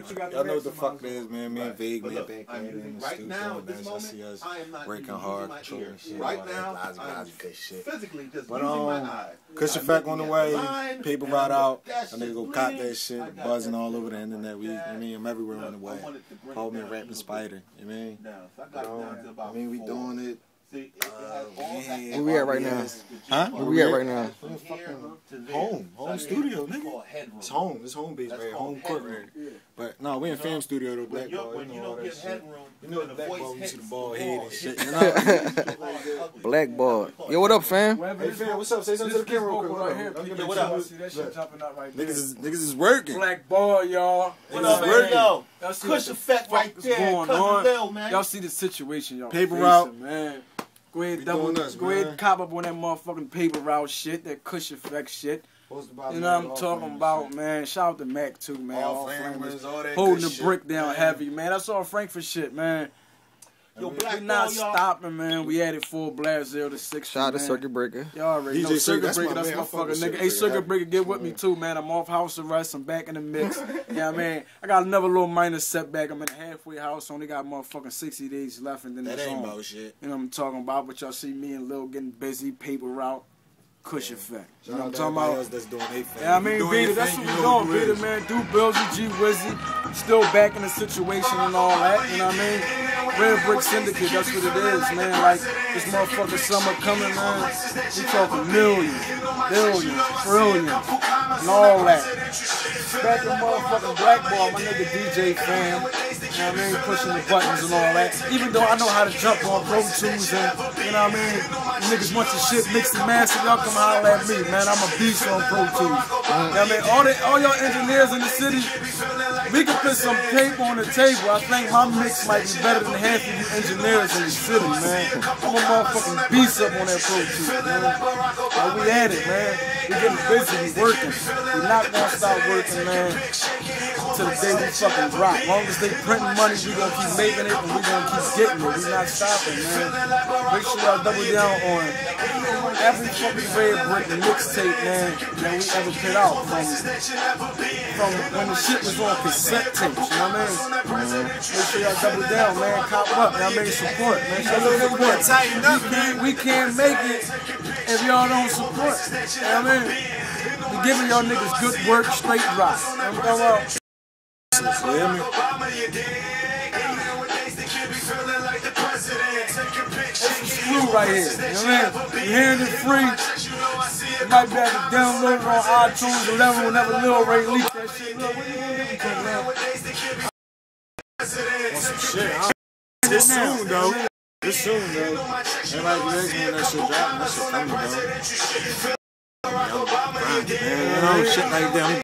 Y'all know what the fuck it is, man. Me and Vague, man, back in the studio. I see us working hard, controlling shit, all that good shit. But Kush Effect on the way, paper route out. I nigga go cop that shit, buzzing all over the internet. I'm everywhere on the way. Call me Rapping Spider. You mean? We doing it. Where we at right now? Huh? Where we at right now? Home studio, nigga. It's home base right here, home court right here. But no, we in film studio though, Black Ball, you know all that shit. You know the Black Ball, you see the ball head and shit, you know? Black Ball. Yo, what up, fam? Hey fam, what's up? Say something to the camera real quick. Right here. What up? See that shit jumping up right there. Niggas is working. Black Ball, y'all. What up, man? Yo, Kush Effect right there. Cousin Lil, man. Y'all see the situation, y'all. Paper route, man. Go ahead, go ahead and cop up on that motherfucking paper route shit, that Kush Effect shit. You know what I'm talking about, man. Shout out to Mac too, man. Allflamerz, all that holding the brick down heavy, man. That's all Frankfurt shit, man. Yo, we not stopping, man. We added full blast 0 to 6. Shout out to Circuit Breaker. Y'all already know Circuit Breaker. That's my fucking nigga. Hey, Circuit Breaker, get with me too, man. I'm off house arrest. I'm back in the mix. Yeah, man. I got another little minor setback. I'm in a halfway house. Only got motherfucking 60 days left, and then that it's ain't on. about shit. You know what I'm talking about? But y'all see me and Lil getting busy. Paper route. Kush Effect. You know what I'm talking about? That's doing their thing. Yeah, I mean, Vita, that's what we doing, Vita, man. Do Billsy, G Wizzy. Still back in the situation and all that, you know what I mean? Red Brick Syndicate, that's what it is, man. Like, this motherfucking summer coming, man. We talking millions, billions, trillions, and all that. Back in motherfucking Black Ball, my nigga DJ fam. You know what I mean? Pushing the buttons and all that. Even though I know how to jump on Pro Tools and, you know what I mean? Niggas want your shit mixed and mastered, y'all come holler at me, man. I'm a beast on Pro Tools. You know what I mean? All y'all engineers in the city, we can put some tape on the table. I think my mix might be better than half of you engineers in the city, man. I'm a motherfucking beast up on that Pro Tools, man. But we at it, man. We getting busy, we working. We not gonna stop working, man, till the day we fucking drop. As long as they printing money, we gonna keep making it and we gonna keep getting it. We not stopping, man. Make sure y'all double down on every fucking Red Brick mixtape, man, that we ever put out from when the shit was on cassette tapes, you know what I mean? Make sure y'all double down, man. Cop up, y'all make support, man. Show us support. We can't make it if y'all don't support. You know what I mean? We giving y'all niggas good work, straight rock. You know what I'm talking about? Screw right here, you know what I mean? You're hearing it free. You might be able to download it on iTunes or whatever whenever Lil Ray leaks that shit. Look, what you gonna do to man? Want some shit, This soon, though. Everybody when that shit dropping, that shit coming, though. You know, shit like that.